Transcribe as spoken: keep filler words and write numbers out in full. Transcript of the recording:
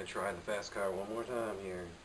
gonna try the fast car one more time here.